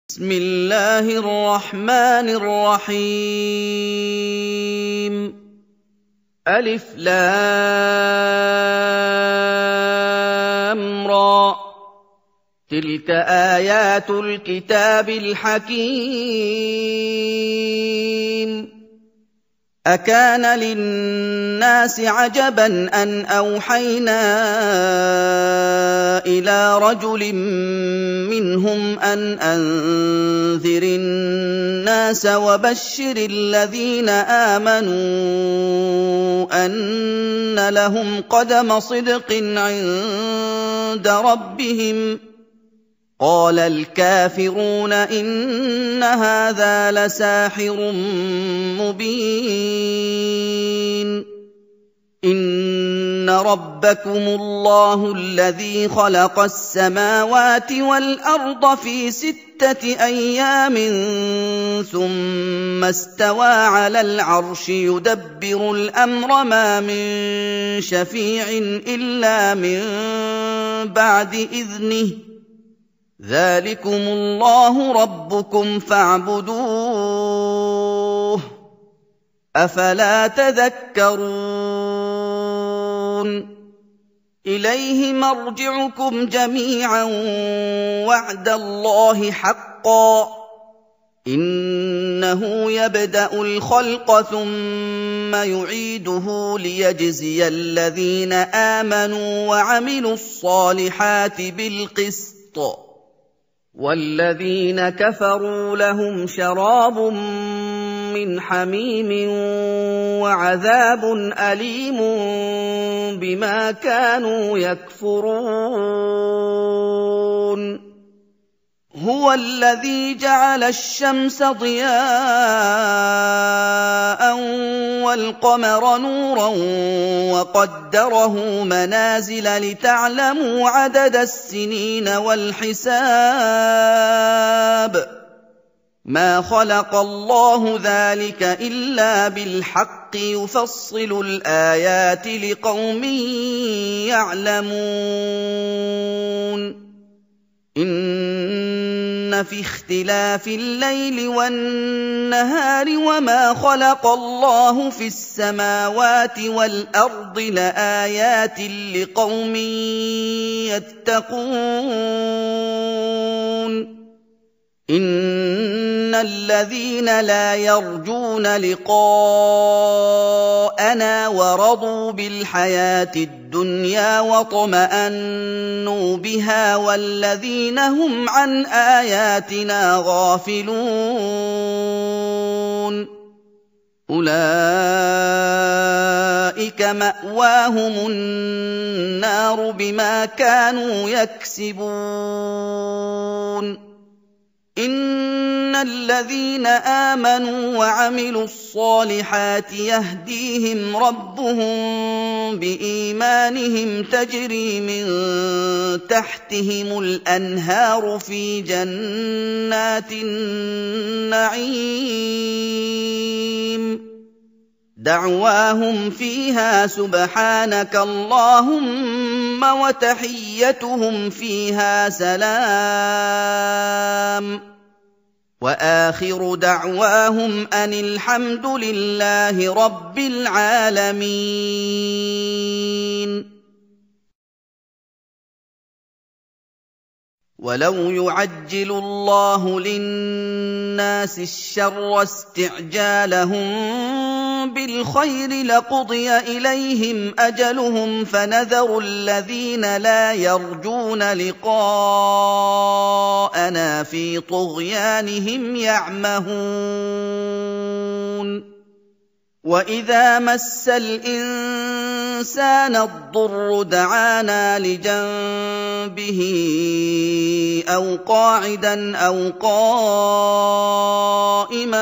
بسم الله الرحمن الرحيم ألف لام را تلك آيات الكتاب الحكيم أكان للناس عجبا أن أوحينا إلى رجل منهم أن أنذر الناس وبشر الذين آمنوا أن لهم قدم صدق عند ربهم قال الكافرون إن هذا لساحر مبين إن ربكم الله الذي خلق السماوات والأرض في 6 أيام ثم استوى على العرش يدبر الأمر ما من شفيع إلا من بعد إذنه ذلكم الله ربكم فاعبدوه أفلا تذكرون إليه مرجعكم جميعا وعد الله حقا إنه يبدأ الخلق ثم يعيده ليجزي الذين آمنوا وعملوا الصالحات بالقسط والذين كفروا لهم شراب من حميم وعذاب أليم بما كانوا يكفرون هو الذي جعل الشمس ضياء والقمر نورا وقدره منازل لتعلموا عدد السنين والحساب ما خلق الله ذلك إلا بالحق يفصل الآيات لقوم يعلمون إن في اختلاف الليل والنهار وما خلق الله في السماوات والأرض لآيات لقوم يتقون إن الذين لا يرجون لقاءنا ورضوا بالحياة الدنيا واطمأنوا بها والذين هم عن آياتنا غافلون أولئك مأواهم النار بما كانوا يكسبون إن الذين آمنوا وعملوا الصالحات يهديهم ربهم بإيمانهم تجري من تحتهم الأنهار في جنات النعيم دعواهم فيها سبحانك اللهم وتحيتهم فيها سلام وآخر دعواهم أن الحمد لله رب العالمين ولو يعجل الله للناس الشر استعجالهم بالخير لقضي إليهم أجلهم فنذر الذين لا يرجون لقاءنا في طغيانهم يعمهون وإذا مس الإنسان الضر دعانا لجنبه أو قاعدا أو قائما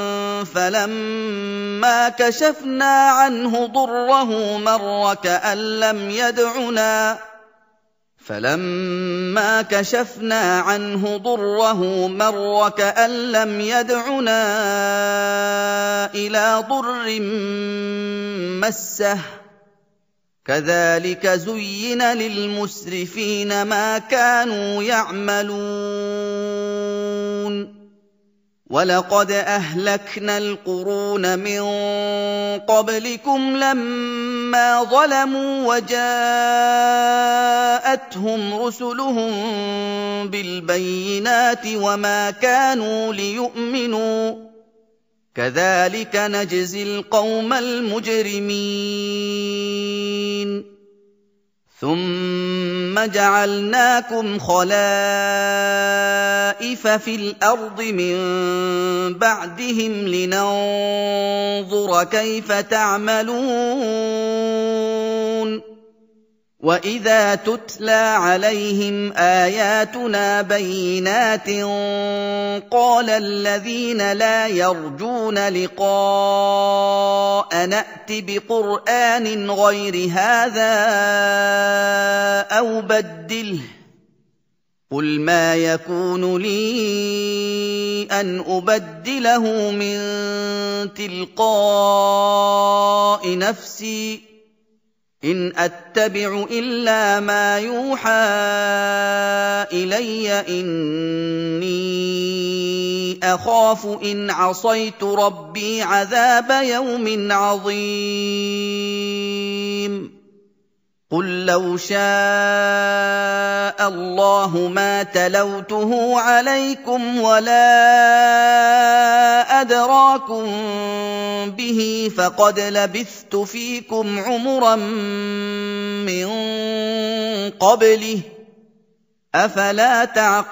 فلما كشفنا عنه ضره مر كأن لم يدعنا إلى ضر مسه كذلك زين للمسرفين ما كانوا يعملون وَلَقَدْ أَهْلَكْنَا الْقُرُونَ مِن قَبْلِكُمْ لَمَّا ظَلَمُوا وَجَاءَتْهُمْ رُسُلُهُم بِالْبَيِّنَاتِ وَمَا كَانُوا لِيُؤْمِنُوا ۚ كَذَٰلِكَ نَجْزِي الْقَوْمَ الْمُجْرِمِينَ ثُمَّ جَعَلْنَاكُمْ خَلَائِفَ فِي الْأَرْضِ مِن بَعْدِهِمْ لِنَنظُرَ كَيْفَ تَعْمَلُونَ وَإِذَا تُتْلَىٰ عَلَيْهِمْ آيَاتُنَا بَيِّنَاتٍ قَالَ الَّذِينَ لَا يَرْجُونَ لِقَاءَنَا ائْتِ بِقُرْآنٍ غَيْرِ هَٰذَا أَوْ بَدِّلْهُ ۚ قُلْ مَا يَكُونُ لِي أَنْ أُبَدِّلَهُ مِن تِلْقَاءِ نَفْسِي إِنْ أَتَّبِعُ إِلَّا مَا يُوحَىٰ إِلَيَّ ۖ إِنِّي أَخَافُ إِنْ عَصَيْتُ رَبِّي عَذَابَ يَوْمٍ عَظِيمٍ قُل لَّوْ شَاءَ اللَّهُ مَا تَلَوْتُهُ عَلَيْكُمْ وَلَا أَدْرَاكُم بِهِ ۖ فَقَدْ لَبِثْتُ فِيكُمْ عُمُرًا مِّن قَبْلِهِ ۚ أَفَلَا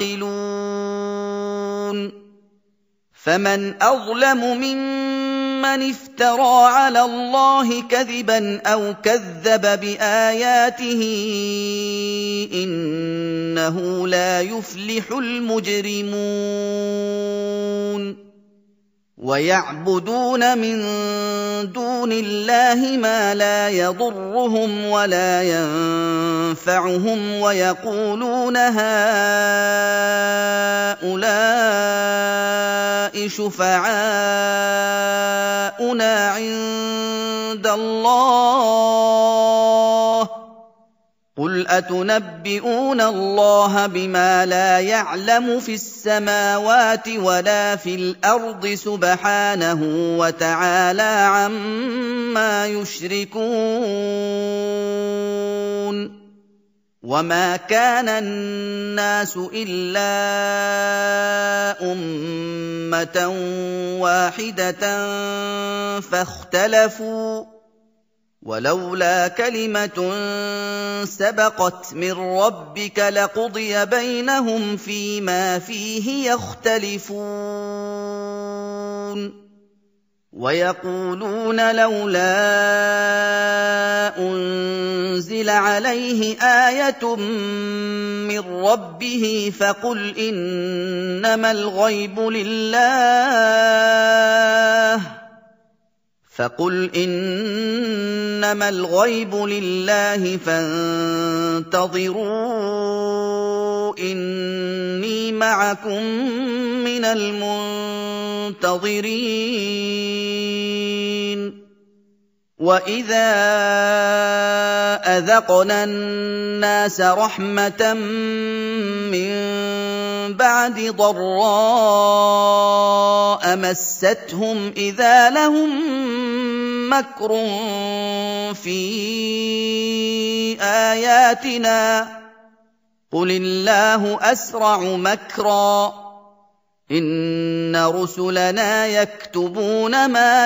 تَعْقِلُونَ فَمَنْ أَظْلَمُ مِمَّنِ افْتَرَىٰ عَلَى اللَّهِ كَذِبًا أَوْ كَذَّبَ بِآيَاتِهِ ۚ إِنَّهُ لَا يُفْلِحُ الْمُجْرِمُونَ وَيَعْبُدُونَ مِن دُونِ اللَّهِ مَا لَا يَضُرُّهُمْ وَلَا يَنفَعُهُمْ وَيَقُولُونَ هَٰؤُلَاءِ شُفَعَاؤُنَا عِندَ اللَّهِ ۚ قُلْ أَتُنَبِّئُونَ اللَّهَ بِمَا لَا يَعْلَمُ فِي السَّمَاوَاتِ وَلَا فِي الْأَرْضِ ۚ سُبْحَانَهُ وَتَعَالَىٰ عَمَّا يُشْرِكُونَ وَمَا كَانَ النَّاسُ إِلَّا أُمَّةً وَاحِدَةً فَاخْتَلَفُوا ۚ وَلَوْلَا كَلِمَةٌ سَبَقَتْ مِن رَّبِّكَ لَقُضِيَ بَيْنَهُمْ فِيمَا فِيهِ يَخْتَلِفُونَ وَيَقُولُونَ لَوْلَا أُنزِلَ عَلَيْهِ آيَةٌ مِّن رَّبِّهِ فَقُلْ إِنَّمَا الْغَيْبُ لِلَّهِ فَانتَظِرُوا إِنِّي مَعَكُم مِّنَ الْمُنتَظِرِينَ وَإِذَا أَذَقْنَا النَّاسَ رَحْمَةً مِّن بَعْدِ ضَرَّاءَ مَسَّتْهُمْ إِذَا لَهُم مَّكْرٌ فِي آيَاتِنَا ۚ قُلِ اللَّهُ أَسْرَعُ مَكْرًا ۚ إِنَّ رُسُلَنَا يَكْتُبُونَ مَا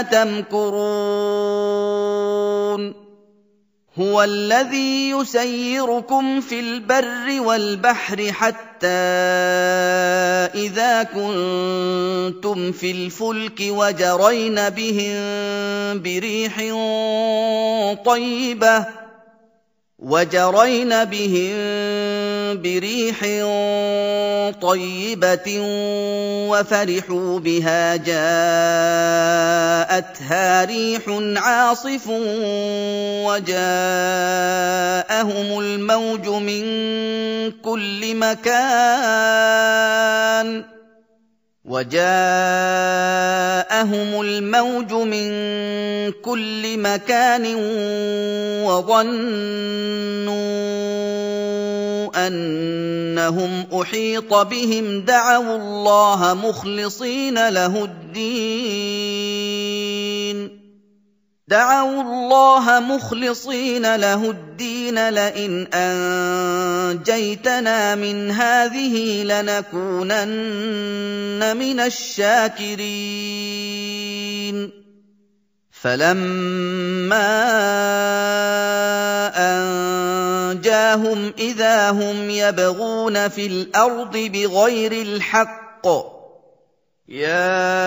تَمْكُرُونَ هُوَ الَّذِي يُسَيِّرُكُمْ فِي الْبَرِّ وَالْبَحْرِ حَتَّىٰ إِذَا كُنتُمْ فِي الْفُلْكِ وَجَرَيْنَ بِهِم بِرِيحٍ طَيِّبَةٍ وَفَرِحُوا بِهَا جَاءَتْهَا رِيحٌ عَاصِفٌ وَجَاءَهُمُ الْمَوْجُ مِن كُلِّ مَكَانٍ وَظَنُّوا أنهم أحيط بهم دعوا الله مخلصين له الدين لئن أنجيتنا من هذه لنكونن من الشاكرين فلما أنجاهم إذا هم يبغون في الأرض بغير الحق يا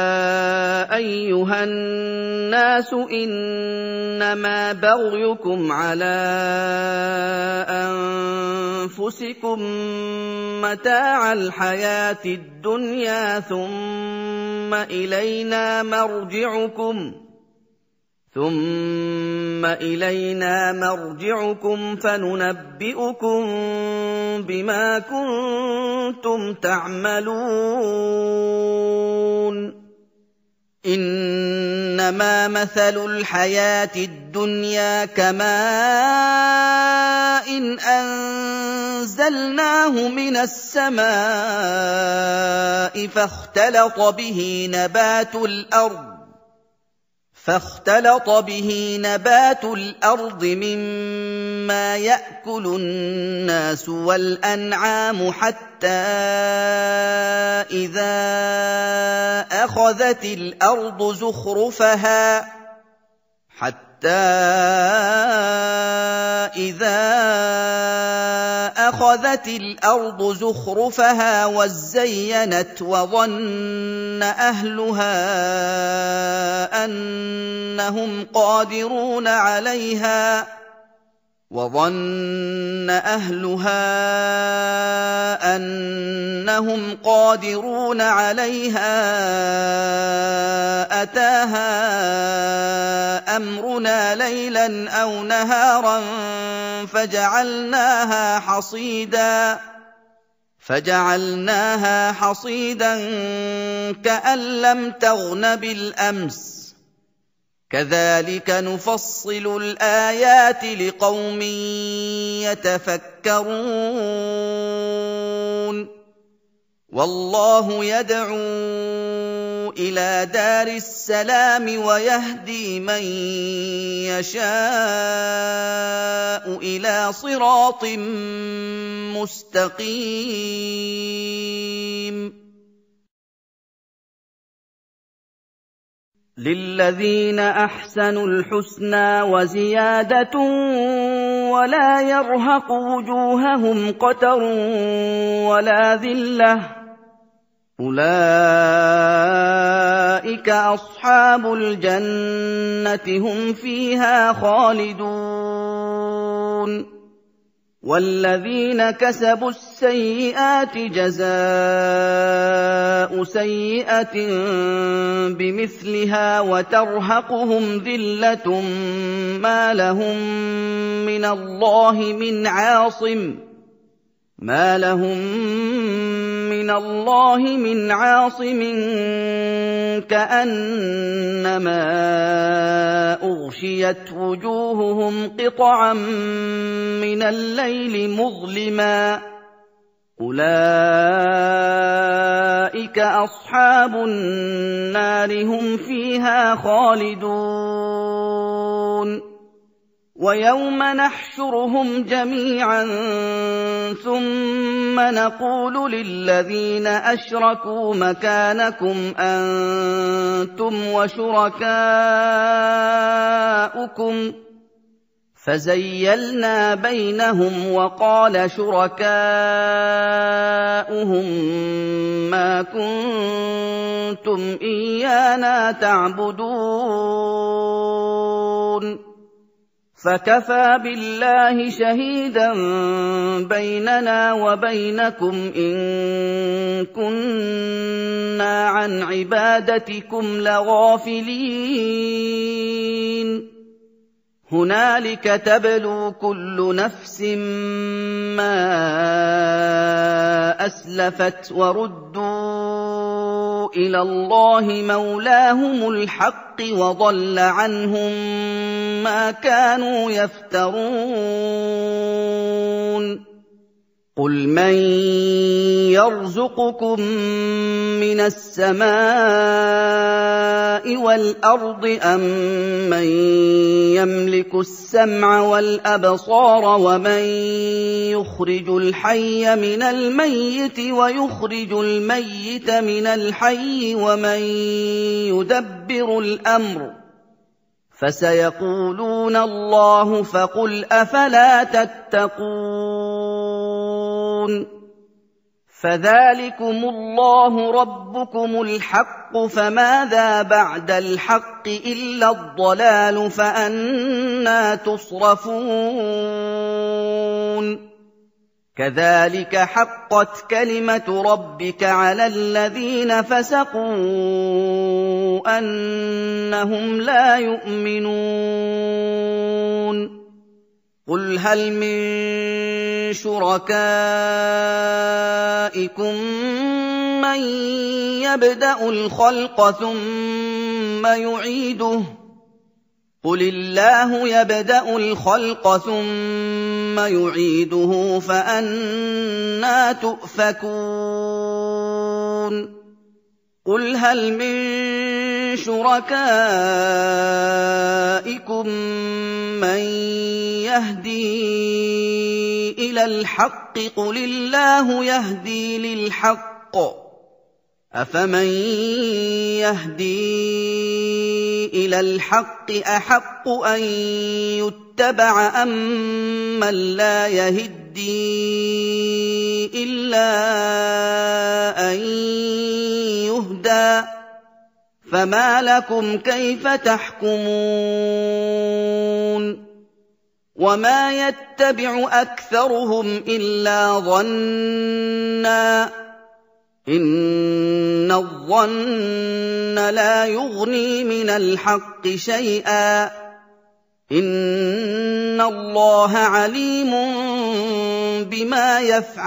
أيها الناس إنما بغيكم على أنفسكم متاع الحياة الدنيا ثم إلينا مرجعكم فننبئكم بما كنتم تعملون إنما مثل الحياة الدنيا كماء أنزلناه من السماء فاختلط به نبات الأرض مما يأكل الناس والأنعام حتى إذا أخذت الأرض زخرفها وزينت وظن أهلها أنهم قادرون عليها أتاها أمرنا ليلا أو نهارا فجعلناها حصيدا كأن لم تغن بالأمس كذلك نفصل الآيات لقوم يتفكرون والله يدعو إلى دار السلام ويهدي من يشاء إلى صراط مستقيم للذين أحسنوا الحسنى وزيادة ولا يرهق وجوههم قتر ولا ذلة أولئك أصحاب الجنة هم فيها خالدون والذين كسبوا السيئات جزاء سيئة بمثلها وترهقهم ذلة ما لهم من الله من عاصم كأنما أغشيت وجوههم قطعا من الليل مظلما أولئك أصحاب النار هم فيها خالدون ويوم نحشرهم جميعا ثم نقول للذين أشركوا مكانكم أنتم وشركاؤكم فزيلنا بينهم وقال شركاؤهم ما كنتم إيانا تعبدون فكفى بالله شهيدا بيننا وبينكم إن كنا عن عبادتكم لغافلين هنالك تبلو كل نفس ما أسلفت وردوا إلى الله مولاهم الحق وضل عنهم ما كانوا يفترون قُلْ مَن يَرْزُقُكُم مِّنَ السَّمَاءِ وَالْأَرْضِ أَمَّن يَمْلِكُ السَّمْعَ وَالْأَبْصَارَ وَمَن يُخْرِجُ الْحَيَّ مِنَ الْمَيِّتِ وَيُخْرِجُ الْمَيِّتَ مِنَ الْحَيِّ وَمَن يُدَبِّرُ الْأَمْرَ ۚ فَسَيَقُولُونَ اللَّهُ فَقُلْ أَفَلَا تَتَّقُونَ فَذَٰلِكُمُ اللَّهُ رَبُّكُمُ الْحَقُّ فَمَاذَا بَعْدَ الْحَقِّ إِلَّا الضَّلَالُ فَأَنَّىٰ تُصْرَفُونَ كَذَٰلِكَ حَقَّتْ كَلِمَةُ رَبِّكَ عَلَى الَّذِينَ فَسَقُوا أَنَّهُمْ لَا يُؤْمِنُونَ قُلْ هَلْ مِن شُرَكَائِكُم مَّن يَبْدَأُ الْخَلْقَ ثُمَّ يُعِيدُهُ ۚ قُلِ اللَّهُ يَبْدَأُ الْخَلْقَ ثُمَّ يُعِيدُهُ فَأَنَّىٰ تُؤْفَكُونَ قُلْ هَلْ مِن شُرَكَائِكُم مَّن يَهْدِي إِلَى الْحَقِّ ۚ قُلِ اللَّهُ يَهْدِي لِلْحَقِّ ۗ أَفَمَن يَهْدِي إِلَى الْحَقِّ أَحَقُّ أَن يُتَّبَعَ أَمَّن لَّا يَهِدِّي إِلَّا أَن يُهْدَىٰ ۖ فَمَا لَكُمْ كَيْفَ تَحْكُمُونَ وَمَا يَتَّبِعُ أَكْثَرُهُمْ إِلَّا ظَنًّا ۚ إِنَّ الظَّنَّ لَا يُغْنِي مِنَ الْحَقِّ شَيْئًا ۚ إِنَّ اللَّهَ عَلِيمٌ بِمَا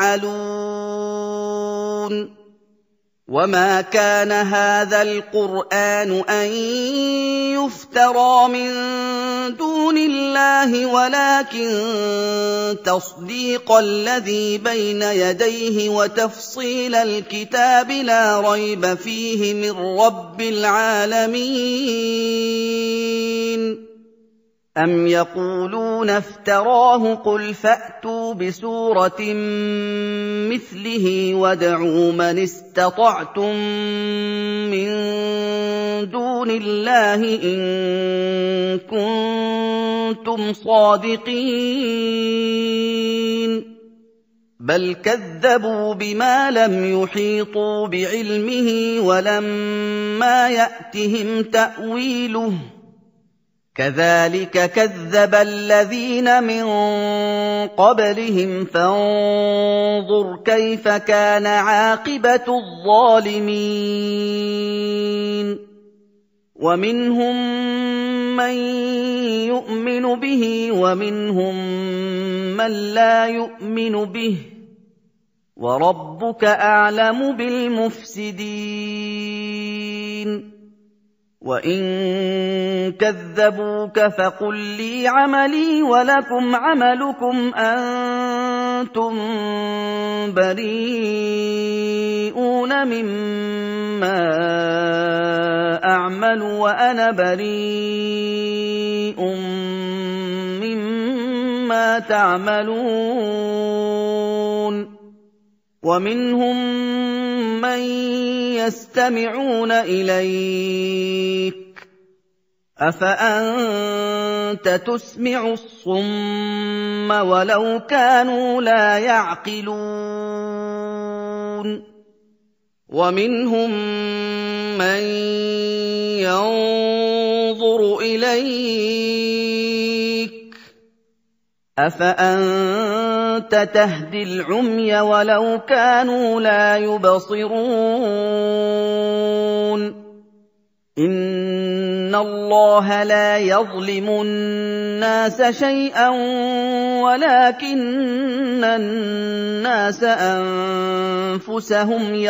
يَفْعَلُونَ وَمَا كَانَ هَٰذَا الْقُرْآنُ أَن يُفْتَرَىٰ مِن دُونِ اللَّهِ وَلَٰكِن تَصْدِيقَ الَّذِي بَيْنَ يَدَيْهِ وَتَفْصِيلَ الْكِتَابِ لَا رَيْبَ فِيهِ مِن رَّبِّ الْعَالَمِينَ أَمْ يَقُولُونَ افْتَرَاهُ ۖ قُلْ فَأْتُوا بِسُورَةٍ مِّثْلِهِ وَادْعُوا مَنِ اسْتَطَعْتُم مِّن دُونِ اللَّهِ إِن كُنتُمْ صَادِقِينَ بَلْ كَذَّبُوا بِمَا لَمْ يُحِيطُوا بِعِلْمِهِ وَلَمَّا يَأْتِهِمْ تَأْوِيلُهُ ۚ كَذَٰلِكَ كَذَّبَ الَّذِينَ مِن قَبْلِهِمْ فَانظُرْ كَيْفَ كَانَ عَاقِبَةُ الظَّالِمِينَ وَمِنْهُم مَّن يُؤْمِنُ بِهِ وَمِنْهُم مَّن لَّا يُؤْمِنُ بِهِ ۚ وَرَبُّكَ أَعْلَمُ بِالْمُفْسِدِينَ وَإِن كَذَّبُوكَ فَقُل لِّي عَمَلِي وَلَكُمْ عَمَلُكُمْ أَنتُم بَرِيئُونَ مِمَّا أَعْمَلُ وَأَنَا بَرِيءٌ مِّمَّا تَعْمَلُونَ وَمِنْهُم مَّن يَسْتَمِعُونَ إِلَيْكَ ۚ أَفَأَنتَ تُسْمِعُ الصُّمَّ وَلَوْ كَانُوا لَا يَعْقِلُونَ وَمِنْهُم مَّن يَنظُرُ إِلَيْكَ ۚ أَفَأَنتَ تَهْدِي الْعُمْيَ وَلَوْ كَانُوا لَا يُبْصِرُونَ إِنَّ اللَّهَ لَا يَظْلِمُ النَّاسَ شَيْئًا وَلَٰكِنَّ النَّاسَ أَنفُسَهُمْ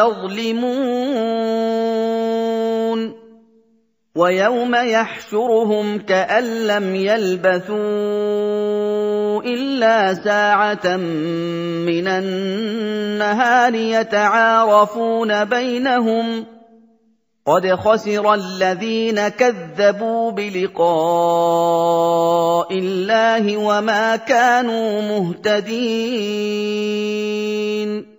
يَظْلِمُونَ وَيَوْمَ يَحْشُرُهُمْ كَأَن لَّمْ يَلْبَثُوا إِلَّا سَاعَةً مِّنَ النَّهَارِ يَتَعَارَفُونَ بَيْنَهُمْ ۚ قَدْ خَسِرَ الَّذِينَ كَذَّبُوا بِلِقَاءِ اللَّهِ وَمَا كَانُوا مُهْتَدِينَ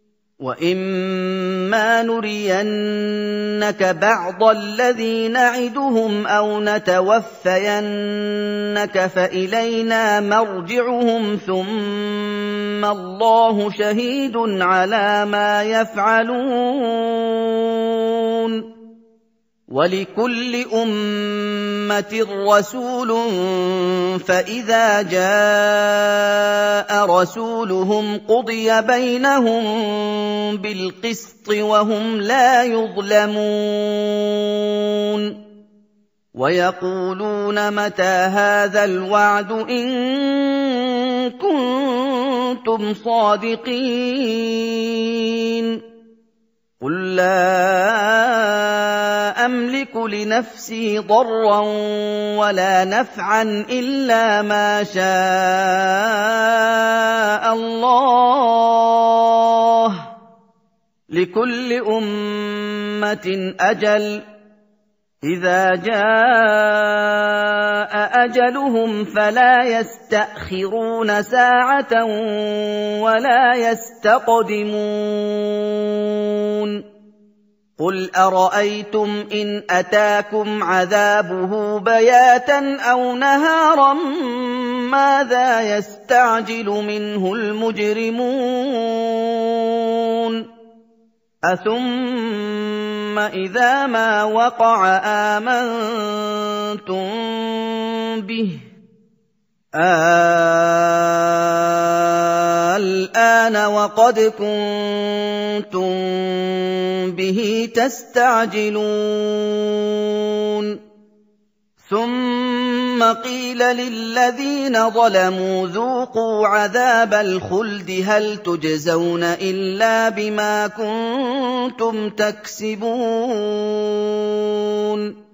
وَإِمَّا نُرِيَنَّكَ بَعْضَ الَّذِي نَعِدُهُمْ أَوْ نَتَوَفَّيَنَّكَ فَإِلَيْنَا مَرْجِعُهُمْ ثُمَّ اللَّهُ شَهِيدٌ عَلَىٰ مَا يَفْعَلُونَ وَلِكُلِّ أُمَّةٍ رَّسُولٌ فَإِذَا جَاءَ رَسُولُهُمْ قُضِيَ بَيْنَهُم بِالْقِسْطِ وَهُمْ لَا يُظْلَمُونَ وَيَقُولُونَ مَتَىٰ هَٰذَا الْوَعْدُ إِن كُنتُمْ صَادِقِينَ قُل لَّا أَمْلِكُ لِنَفْسِي ضَرًّا وَلَا نَفْعًا إِلَّا مَا شَاءَ اللَّهُ ۗ لِكُلِّ أُمَّةٍ أَجَلٌ ۚ إِذَا جَاءَ أَجَلُهُمْ فَلَا يَسْتَأْخِرُونَ سَاعَةً وَلَا يَسْتَقْدِمُونَ قُلْ أَرَأَيْتُمْ إِنْ أَتَاكُمْ عَذَابُهُ بَيَاتًا أَوْ نَهَارًا مَاذَا يَسْتَعْجِلُ مِنْهُ الْمُجْرِمُونَ أَثُمَّ إِذَا مَا وَقَعَ آمَنتُم بِهِ الْآنَ وَقَدْ كُنتُم بِهِ تَسْتَعْجِلُونَ ثُمَّ قِيلَ لِلَّذِينَ ظَلَمُوا ذُوقُوا عَذَابَ الْخُلْدِ هَلْ تُجْزَوْنَ إِلَّا بِمَا كُنتُمْ تَكْسِبُونَ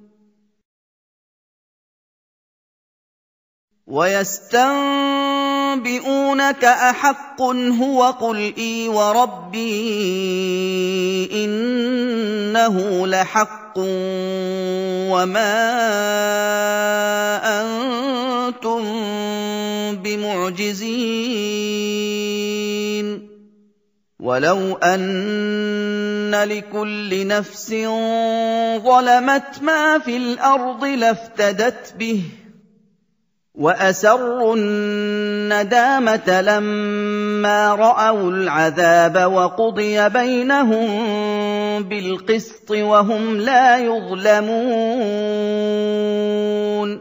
وَيَسْتَنبِئُونَكَ أَحَقٌّ هُوَ قُلْ إِي وَرَبِّي إِنَّهُ لَحَقٌّ وَمَا أَنتُم بِمُعْجِزِينَ وَلَوْ أَنَّ لِكُلِّ نَفْسٍ ظَلَمَتْ مَا فِي الْأَرْضِ لَافْتَدَتْ بِهِ وَأَسَرُّوا النَّدَامَةَ لَمَّا رَأَوُا الْعَذَابَ وَقُضِيَ بَيْنَهُم بِالْقِسْطِ وَهُمْ لَا يُظْلَمُونَ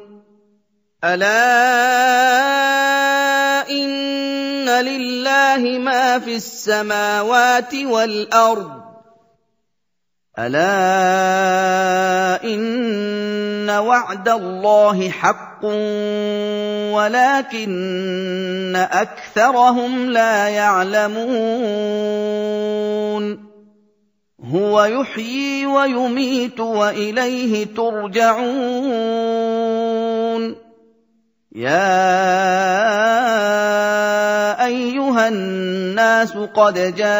أَلَا إِنَّ لِلَّهِ مَا فِي السَّمَاوَاتِ وَالْأَرْضِ أَلَا إِنَّ وَعْدَ اللَّهِ حَقٌّ وَلَٰكِنَّ أَكْثَرَهُمْ لَا يَعْلَمُونَ هُوَ يُحْيِي وَيُمِيتُ وَإِلَيْهِ تُرْجَعُونَ يَا أَيُّهَا النَّاسُ قَدْ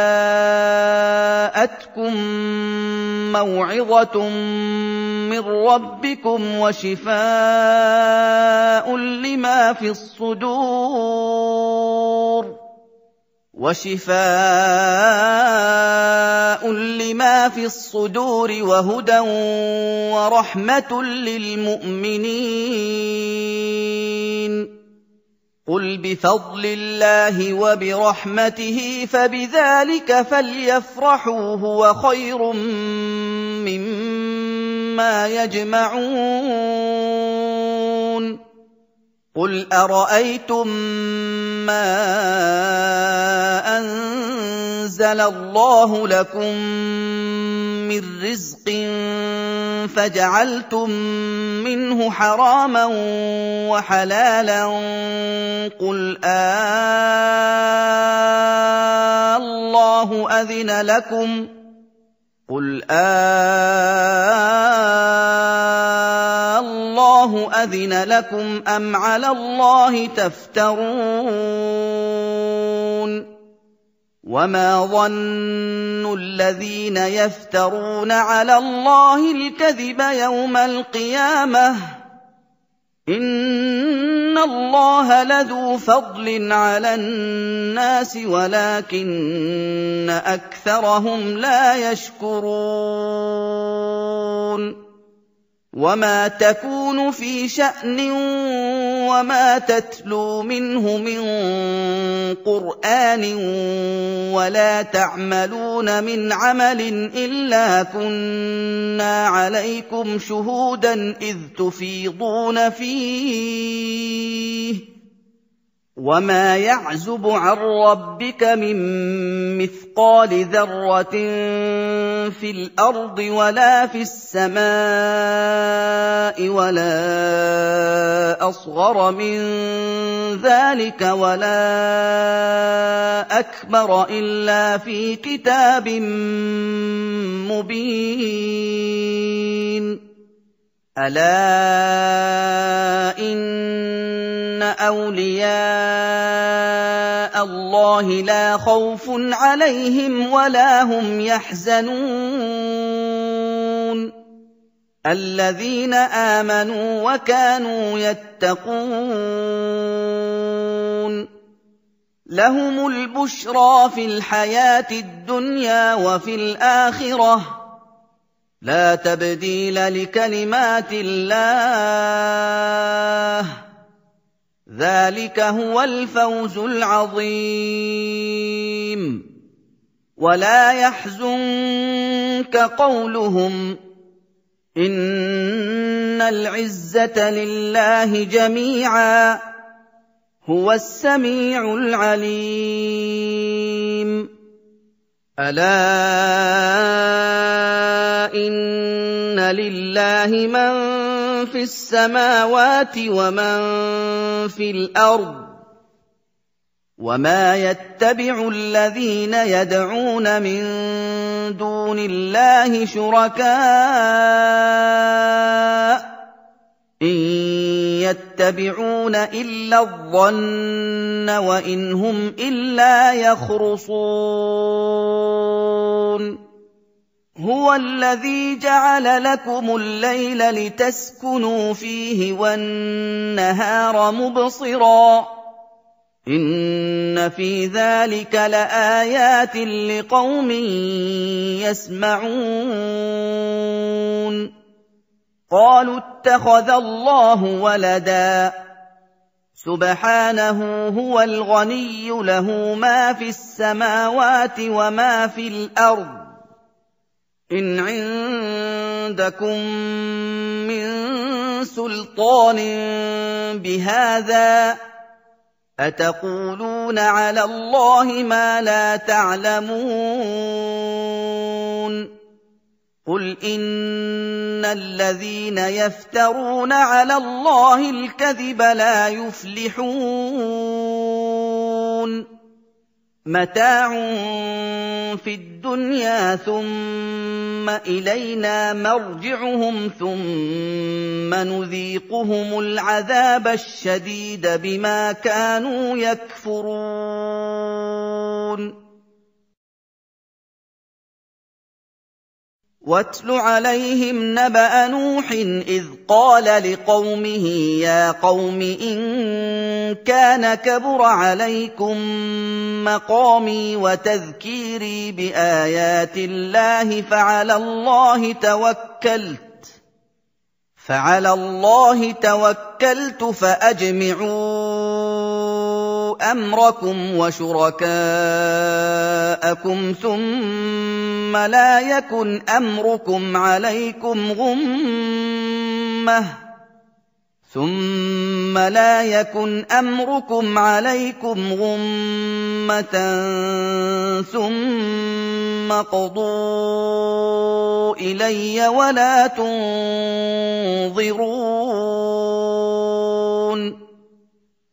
جَاءَتْكُم مَّوْعِظَةٌ مِّن رَّبِّكُمْ وَشِفَاءٌ لِّمَا فِي الصُّدُورِ وَهُدًى وَرَحْمَةٌ لِّلْمُؤْمِنِينَ قُلْ بِفَضْلِ اللَّهِ وَبِرَحْمَتِهِ فَبِذَٰلِكَ فَلْيَفْرَحُوا هُوَ خَيْرٌ مِّمَّا يَجْمَعُونَ قُلْ أَرَأَيْتُم مَّا أَنزَلَ اللَّهُ لَكُم مِّن رِّزْقٍ فَجَعَلْتُم مِّنْهُ حَرَامًا وَحَلَالًا قُلْ اللَّهُ أَذِنَ لَكُمْ قُلْ اللَّهُ أذن لكم أم على الله تفترون وما ظن الذين يفترون على الله الكذب يوم القيامة إن الله لذو فضل على الناس ولكن أكثرهم لا يشكرون وما تكون في شأن وما تتلو منه من قرآن ولا تعملون من عمل إلا كنا عليكم شهودا إذ تفيضون فيه وما يعزب عن ربك من مثقال ذرة في الأرض ولا في السماء ولا أصغر من ذلك ولا أكبر إلا في كتاب مبين ألا إن أولياء الله لا خوف عليهم ولا هم يحزنون الذين آمنوا وكانوا يتقون لهم البشرى في الحياة الدنيا وفي الآخرة لا تبديل لكلمات الله ذلك هو الفوز العظيم ولا يحزنك قولهم إن العزة لله جميعا هو السميع العليم ألا إن لله من في السماوات ومن في الأرض وما يتبع الذين يدعون من دون الله شركاء إن يتبعون إلا الظن وإن هم إلا يخرصون هو الذي جعل لكم الليل لتسكنوا فيه والنهار مبصرا إن في ذلك لآيات لقوم يسمعون قالوا اتخذ الله ولدا سبحانه هو الغني له ما في السماوات وما في الأرض إن عندكم من سلطان بهذا أتقولون على الله ما لا تعلمون قل إن الذين يفترون على الله الكذب لا يفلحون متاع في الدنيا ثم إلينا مرجعهم ثم نذيقهم العذاب الشديد بما كانوا يكفرون واتل عليهم نبأ نوح إذ قال لقومه يا قوم إن كان كبر عليكم مقامي وتذكيري بآيات الله فعلى الله توكلت فأجمعوا أمركم وشركاءكم ثم لا يكن أمركم عليكم غمة ثم قضوا إلي ولا تنظرون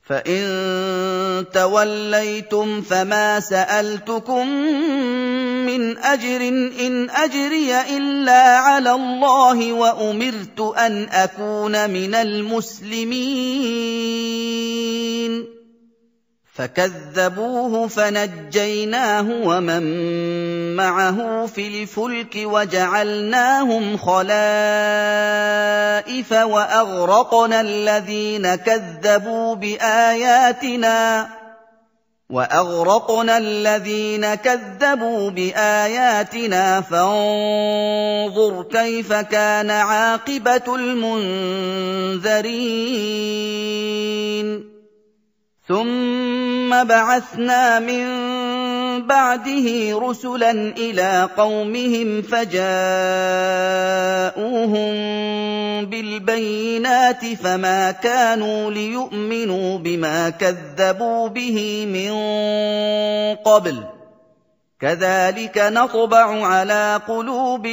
فإن توليتم فما سألتكم من مِّنْ أَجْرٍ إِنْ أَجْرِيَ إِلَّا عَلَى اللَّهِ وَأُمِرْتُ أَنْ أَكُونَ مِنَ الْمُسْلِمِينَ فَكَذَّبُوهُ فَنَجَّيْنَاهُ وَمَن مَّعَهُ فِي الْفُلْكِ وَجَعَلْنَاهُمْ خَلَائِفَ وَأَغْرَقْنَا الَّذِينَ كَذَّبُوا بِآيَاتِنَا فَانظُرْ كَيْفَ كَانَ عَاقِبَةُ الْمُنذَرِينَ ثُمَّ بَعَثْنَا مِن بَعْدِهِ رُسُلًا إِلَىٰ قَوْمِهِمْ فَجَاءُوهُم بِالْبَيِّنَاتِ فَمَا كَانُوا لِيُؤْمِنُوا بِمَا كَذَّبُوا بِهِ مِن قَبْلُ ۚ كَذَٰلِكَ نَطْبَعُ عَلَىٰ قُلُوبِ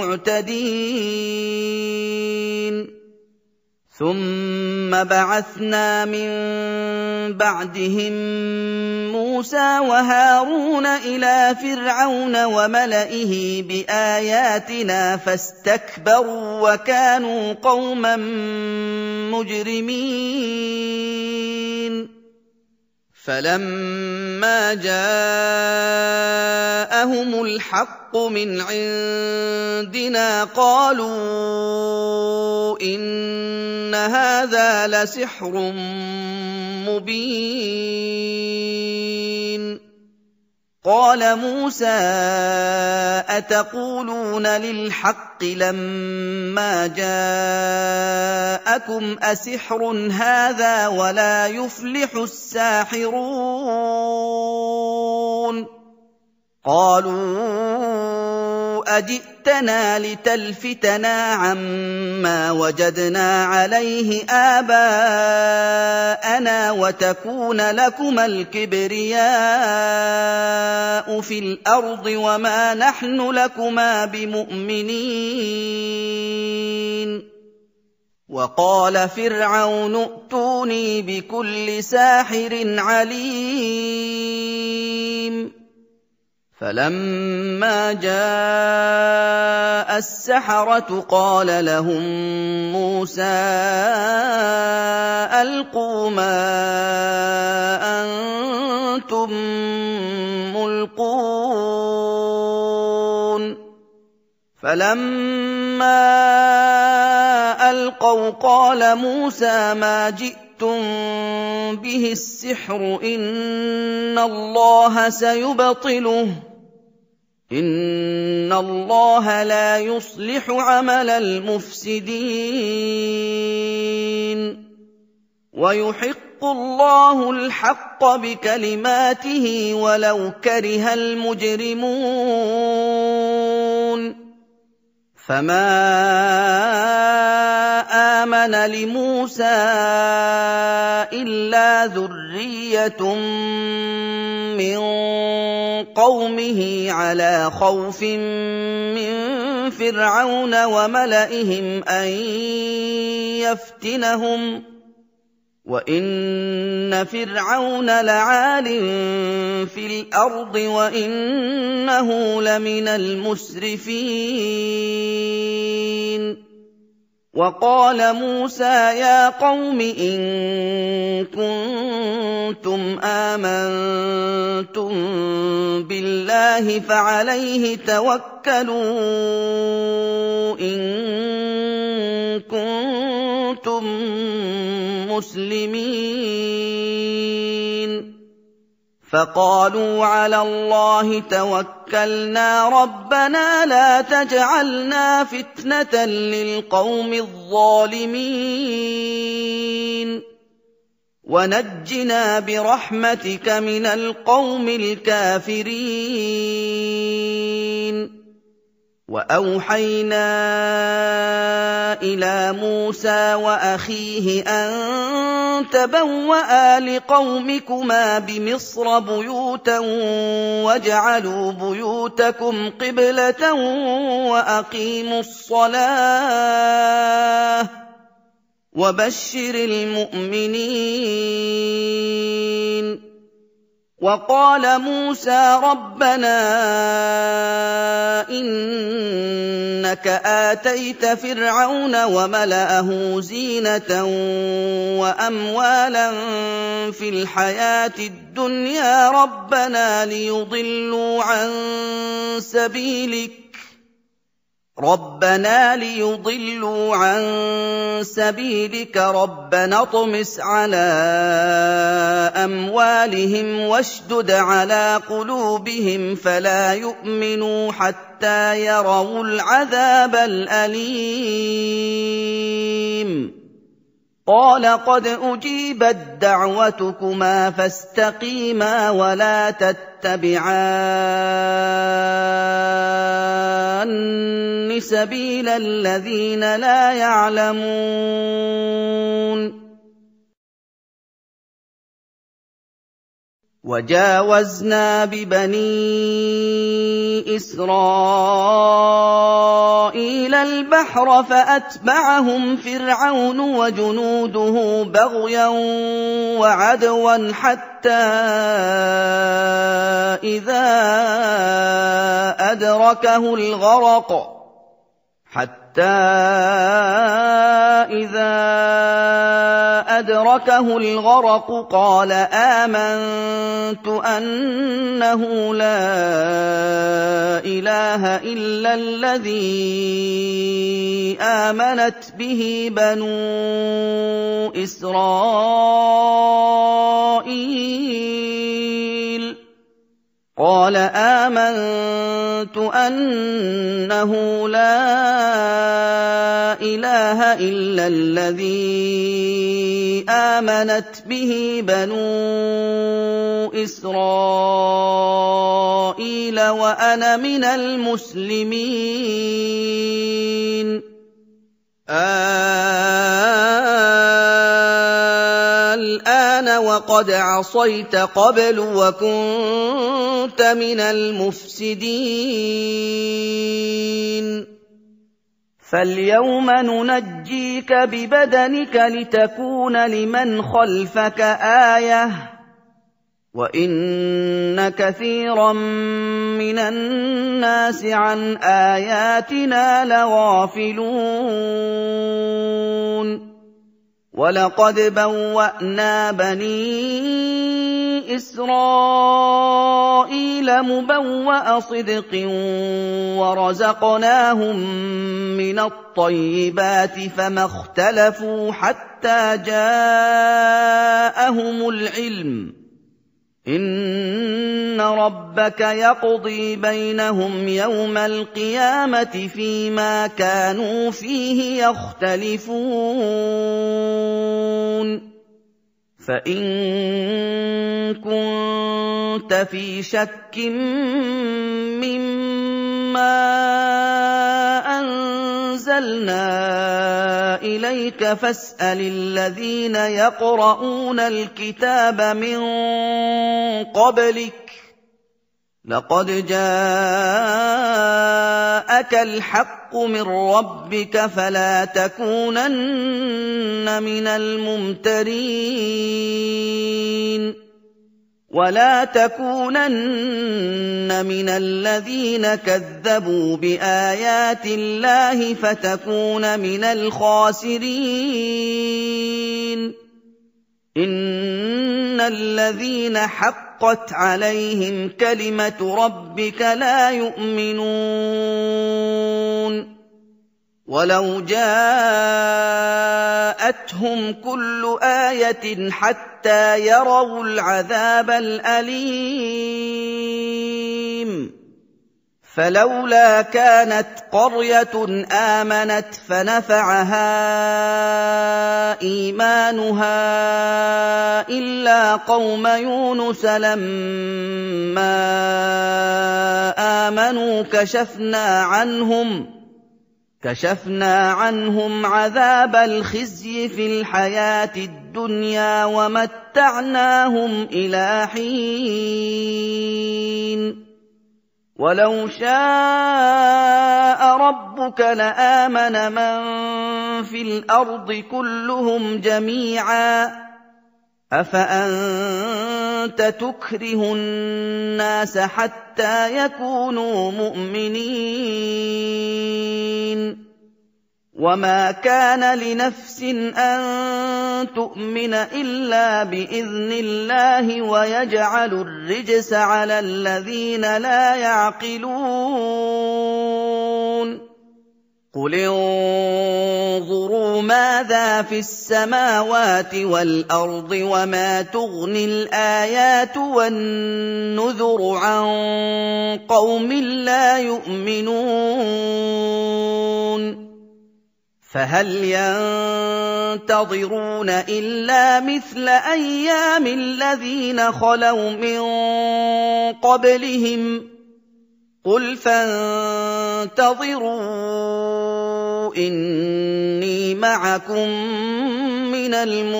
الْمُعْتَدِينَ ثُمَّ بَعَثْنَا مِن بَعْدِهِم مُّوسَىٰ وَهَارُونَ إِلَىٰ فِرْعَوْنَ وَمَلَئِهِ بِآيَاتِنَا فَاسْتَكْبَرُوا وَكَانُوا قَوْمًا مُّجْرِمِينَ فَلَمَّا جَاءَهُمُ الْحَقُّ مِنْ عِندِنَا قَالُوا إِنَّ هَٰذَا لَسِحْرٌ مُّبِينٌ قَالَ مُوسَىٰ أَتَقُولُونَ لِلْحَقِّ لَمَّا جَاءَكُمْ أَسِحْرٌ هَٰذَا وَلَا يُفْلِحُ السَّاحِرُونَ قَالُوا أَجِئْتَنَا لِتَلْفِتَنَا عَمَّا وَجَدْنَا عَلَيْهِ آبَاءَنَا وَتَكُونَ لَكُمَا الْكِبْرِيَاءُ فِي الْأَرْضِ وَمَا نَحْنُ لَكُمَا بِمُؤْمِنِينَ وَقَالَ فِرْعَوْنُ ائْتُونِي بِكُلِّ سَاحِرٍ عَلِيمٍ فَلَمَّا جَاءَ السَّحَرَةُ قَالَ لَهُم مُّوسَىٰ أَلْقُوا مَا أَنتُم مُّلْقُونَ فَلَمَّا أَلْقَوْا قَالَ مُوسَىٰ مَا جِئْتُم بِهِ السِّحْرُ إِنَّ اللَّهَ سَيُبْطِلُهُ إِنَّ اللَّهَ لَا يُصْلِحُ عَمَلَ الْمُفْسِدِينَ وَيُحِقُّ اللَّهُ الْحَقَّ بِكَلِمَاتِهِ وَلَوْ كَرِهَ الْمُجْرِمُونَ فَمَا آمَنَ لِمُوسَىٰ إِلَّا ذُرِّيَّةٌ مِّن قَوْمِهِ عَلَىٰ خَوْفٍ مِّن فِرْعَوْنَ وَمَلَئِهِمْ أَن يَفْتِنَهُمْ ۚ وَإِنَّ فِرْعَوْنَ لَعَالٍ فِي الْأَرْضِ وَإِنَّهُ لَمِنَ الْمُسْرِفِينَ وَقَالَ مُوسَىٰ يَا قَوْمِ إِن كُنتُمْ آمَنتُم بِاللَّهِ فَعَلَيْهِ تَوَكَّلُوا إِن كُنتُم مُّسْلِمِينَ فَقَالُوا عَلَى اللَّهِ تَوَكَّلْنَا رَبَّنَا لَا تَجْعَلْنَا فِتْنَةً لِّلْقَوْمِ الظَّالِمِينَ وَنَجِّنَا بِرَحْمَتِكَ مِنَ الْقَوْمِ الْكَافِرِينَ وَأَوْحَيْنَا إِلَىٰ مُوسَىٰ وَأَخِيهِ أَن تَبَوَّآ لِقَوْمِكُمَا بِمِصْرَ بُيُوتًا وَاجْعَلُوا بُيُوتَكُمْ قِبْلَةً وَأَقِيمُوا الصَّلَاةَ وَبَشِّرِ الْمُؤْمِنِينَ وقال موسى ربنا إنك آتيت فرعون وملأه زينة وأموالا في الحياة الدنيا ربنا ليضلوا عن سبيلك ربنا اطمس على أموالهم واشدد على قلوبهم فلا يؤمنوا حتى يروا العذاب الأليم قال قد أجيبت دعوتكما فاستقيما ولا تتبعان سبيل الذين لا يعلمون وجاوزنا ببني إسرائيل البحر فأتبعهم فرعون وجنوده بغيا وعدوا حتى إذا أدركه الغرق قال آمنت أنه لا إله إلا الذي آمنت به بنو إسرائيل قال آمنت أنه لا إله إلا الذي آمنت به بنو إسرائيل وأنا من المسلمين الآن وقد عصيت قبل وكنت من المفسدين فاليوم ننجيك ببدنك لتكون لمن خلفك آية وإن كثيرا من الناس عن آياتنا لغافلون وَلَقَدْ بَوَّأْنَا بَنِي إِسْرَائِيلَ مُبَوَّأَ صِدْقٍ وَرَزَقْنَاهُم مِّنَ الطَّيِّبَاتِ فَمَا اخْتَلَفُوا حَتَّىٰ جَاءَهُمُ الْعِلْمُ إِنَّ رَبَّكَ يَقْضِي بَيْنَهُمْ يَوْمَ الْقِيَامَةِ فِيمَا كَانُوا فِيهِ يَخْتَلِفُونَ فَإِن كُنتَ فِي شَكٍّ مِّمَّا أَنزَلْنَا إِلَيْكَ فَاسْأَلِ الَّذِينَ يَقْرَؤُونَ الْكِتَابَ مِن قَبْلِكَ لَقَدْ جَاءَكَ الْحَقُّ مِن رَّبِّكَ فَلَا تَكُونَنَّ مِنَ الْمُمْتَرِينَ وَلَا تَكُونَنَّ مِنَ الَّذِينَ كَذَّبُوا بِآيَاتِ اللَّهِ فَتَكُونَ مِنَ الْخَاسِرِينَ إِنَّ الَّذِينَ حَقَّتْ عَلَيْهِمْ كَلِمَةُ رَبِّكَ لا يُؤْمِنُونَ وَلَوْ جَاءَتْهُمْ كُلُّ آيَةٍ حَتَّىٰ يَرَوُا الْعَذَابَ الْأَلِيمَ فَلَوْلَا كَانَتْ قَرْيَةٌ آمَنَتْ فَنَفَعَهَا إِيمَانُهَا إِلَّا قَوْمَ يُونُسَ لَمَّا آمَنُوا كشفنا عنهم عذاب الخزي في الحياة الدنيا ومتعناهم إلى حين ولو شاء ربك لآمن من في الأرض كلهم جميعا أَفَأَنتَ تُكْرِهُ النَّاسَ حَتَّىٰ يَكُونُوا مُؤْمِنِينَ وَمَا كَانَ لِنَفْسٍ أَن تُؤْمِنَ إِلَّا بِإِذْنِ اللَّهِ وَيَجْعَلُ الرِّجْسَ عَلَى الَّذِينَ لَا يَعْقِلُونَ قُلِ انظُرُوا مَاذَا فِي السَّمَاوَاتِ وَالْأَرْضِ وَمَا تُغْنِي الْآيَاتُ وَالنُّذُرُ عَن قَوْمٍ لَّا يُؤْمِنُونَ فَهَلْ يَنتَظِرُونَ إِلَّا مِثْلَ أَيَّامِ الَّذِينَ خَلَوْا مِن قَبْلِهِمْ ۚ قُلْ فَانتَظِرُوا إِنِّي مَعَكُم مِّنَ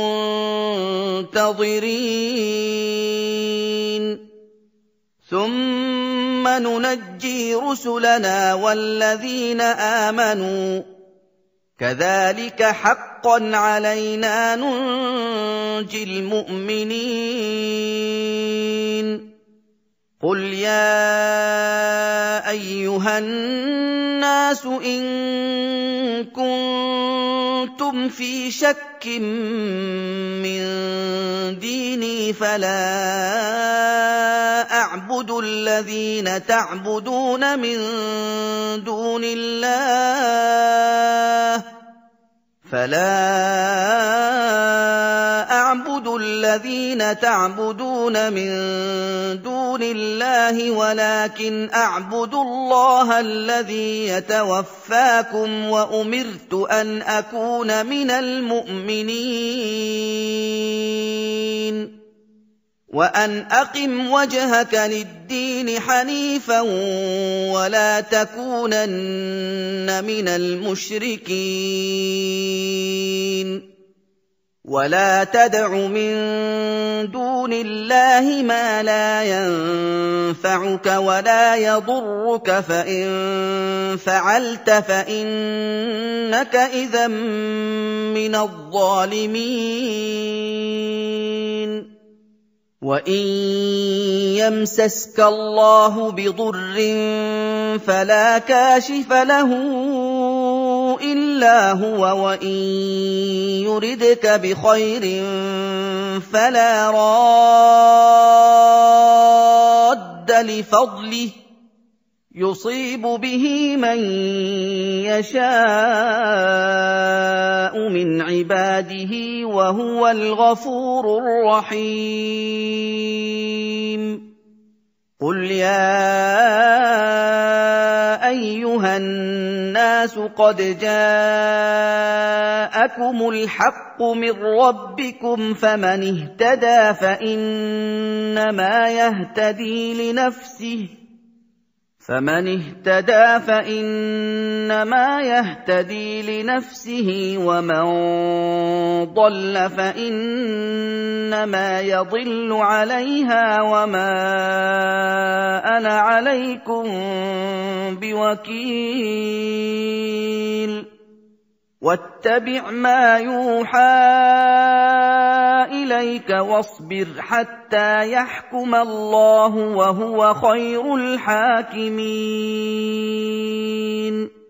الْمُنتَظِرِينَ ثُمَّ نُنَجِّي رُسُلَنَا وَالَّذِينَ آمَنُوا ۚ كَذَٰلِكَ حَقًّا عَلَيْنَا نُنجِي الْمُؤْمِنِينَ قُلْ يَا أَيُّهَا النَّاسُ إِن كُنتُمْ فِي شَكٍّ مِّن دِينِي فَلَا أَعْبُدُ الَّذِينَ تَعْبُدُونَ مِن دُونِ اللَّهِ وَلَٰكِنْ أَعْبُدُ اللَّهَ الَّذِي يَتَوَفَّاكُمْ ۖ وَأُمِرْتُ أَنْ أَكُونَ مِنَ الْمُؤْمِنِينَ وَأَنْ أَقِمْ وَجْهَكَ لِلدِّينِ حَنِيفًا وَلَا تَكُونَنَّ مِنَ الْمُشْرِكِينَ وَلَا تَدْعُ مِن دُونِ اللَّهِ مَا لَا يَنفَعُكَ وَلَا يَضُرُّكَ ۖ فَإِن فَعَلْتَ فَإِنَّكَ إِذًا مِّنَ الظَّالِمِينَ وَإِن يَمْسَسْكَ اللَّهُ بِضُرٍّ فَلَا كَاشِفَ لَهُ إِلَّا هُوَ وَإِن يُرِدْكَ بِخَيْرٍ فَلَا رَادَّ لِفَضْلِهِ يُصِيبُ بِهِ مَن يَشَاءُ مِنْ عِبَادِهِ وَهُوَ الْغَفُورُ الرَّحِيمُ قُلْ يَا أَيُّهَا النَّاسُ قَدْ جَاءَكُمُ الْحَقُّ مِن رَّبِّكُمْ ۖ فَمَنِ اهْتَدَىٰ فَإِنَّمَا يَهْتَدِي لِنَفْسِهِ وَمَن ضَلَّ فَإِنَّمَا يَضِلُّ عَلَيْهَا وَمَا أَنَا عَلَيْكُم بِوَكِيلٍ وَاتَّبِعْ مَا يُوحَىٰ إِلَيْكَ وَاصْبِرْ حَتَّىٰ يَحْكُمَ اللَّهُ ۖ وَهُوَ خَيْرُ الْحَاكِمِينَ